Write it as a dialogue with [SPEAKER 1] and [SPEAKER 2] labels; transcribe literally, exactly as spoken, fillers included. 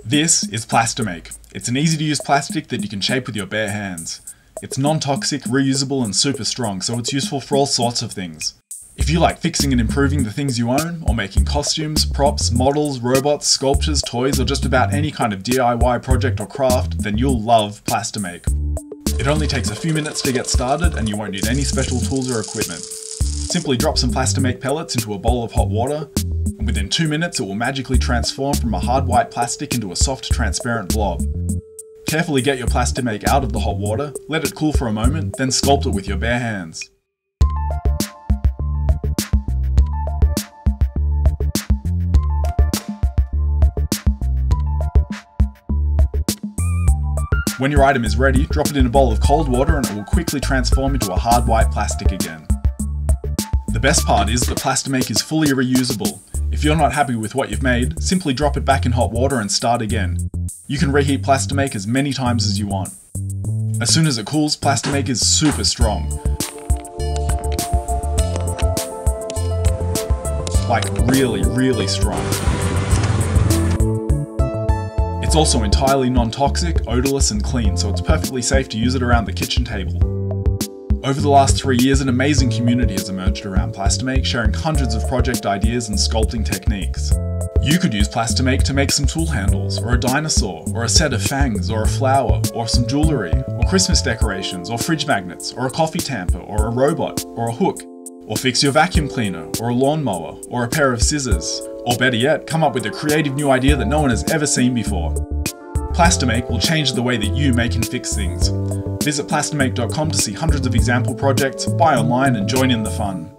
[SPEAKER 1] This is Plastimake. It's an easy to use plastic that you can shape with your bare hands. It's non-toxic, reusable and super strong, so it's useful for all sorts of things. If you like fixing and improving the things you own, or making costumes, props, models, robots, sculptures, toys, or just about any kind of D I Y project or craft, then you'll love Plastimake. It only takes a few minutes to get started and you won't need any special tools or equipment. Simply drop some Plastimake pellets into a bowl of hot water, and within two minutes it will magically transform from a hard white plastic into a soft transparent blob. Carefully get your Plastimake out of the hot water, let it cool for a moment, then sculpt it with your bare hands. When your item is ready, drop it in a bowl of cold water and it will quickly transform into a hard white plastic again. The best part is that Plastimake is fully reusable. If you're not happy with what you've made, simply drop it back in hot water and start again. You can reheat Plastimake as many times as you want. As soon as it cools, Plastimake is super strong. Like really, really strong. It's also entirely non-toxic, odorless and clean, so it's perfectly safe to use it around the kitchen table. Over the last three years, an amazing community has emerged around Plastimake, sharing hundreds of project ideas and sculpting techniques. You could use Plastimake to make some tool handles, or a dinosaur, or a set of fangs, or a flower, or some jewellery, or Christmas decorations, or fridge magnets, or a coffee tamper, or a robot, or a hook, or fix your vacuum cleaner, or a lawnmower, or a pair of scissors, or better yet, come up with a creative new idea that no one has ever seen before. Plastimake will change the way that you make and fix things. Visit plastimake dot com to see hundreds of example projects, buy online and join in the fun.